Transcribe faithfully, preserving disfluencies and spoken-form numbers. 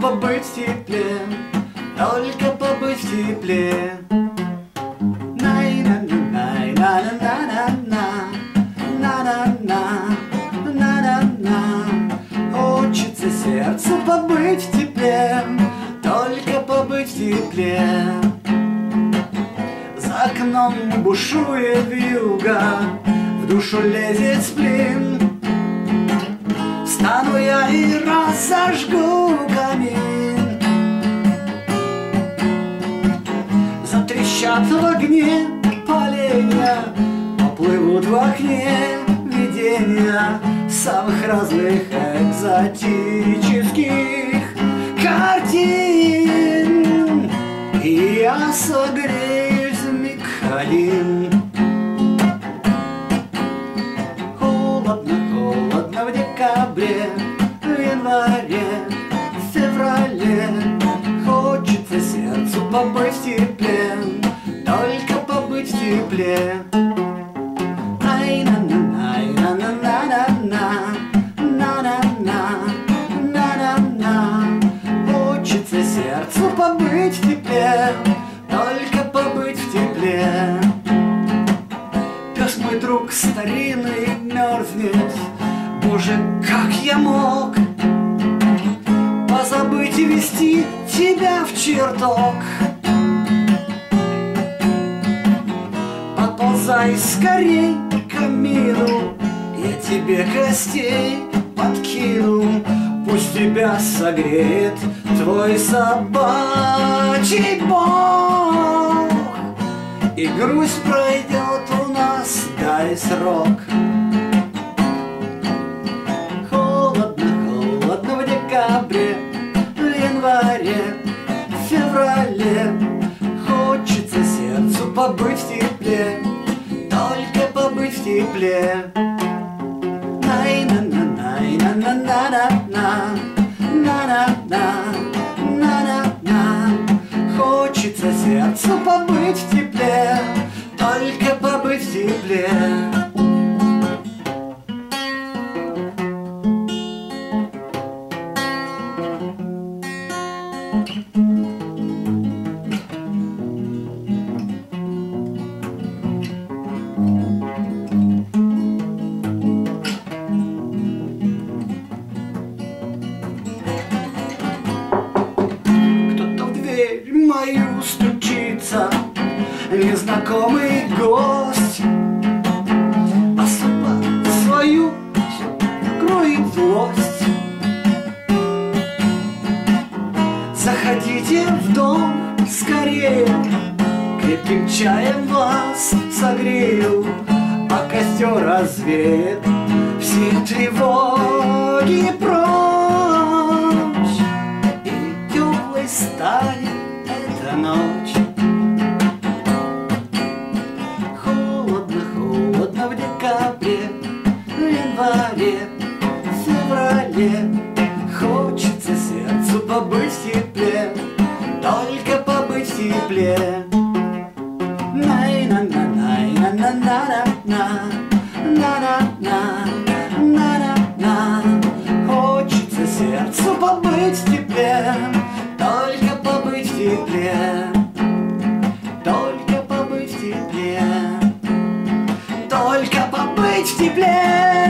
побыть в тепле, только побыть в тепле. Хочется сердцу побыть в тепле, только побыть в тепле. За окном бушует вьюга, в душу лезет сплин. Встану я и разожгу камин. Затрещат в огне поленья, поплывут в окне видения самых разных экзотических картин. И я согреюсь в миг один. Холодно, холодно в декабре, в январе, в феврале. Хочется сердцу побыть в тепле, только побыть в тепле. Хочется сердцу побыть в тепле, только побыть в тепле. Пес мой друг старинный мерзнет, боже, как я мог позабыть и вести тебя в чертог. Подползай скорей к камину, я тебе костей подкину. Пусть тебя согреет твой собачий бог, и грусть пройдет у нас, дай срок. Холодно, холодно в декабре, в январе, в феврале. Хочется сердцу побыть в тепле, только побыть в тепле. Хочется сердцу побыть в тепле, только побыть в тепле. Мою стучится незнакомый гость, особо свою кроет злость. Заходите в дом скорее, крепким чаем вас согрею, а костер развеет все тревоги прочь, и теплой станет ночь. Холодно, холодно в декабре, в январе, в феврале. Хочется сердцу побыть в тепле, только побыть в тепле. На-на-на-на-на-на-на-на-на-на. Хочется сердцу побыть в тепле, только побыть в тепле, только побыть в тепле, только побыть в тепле.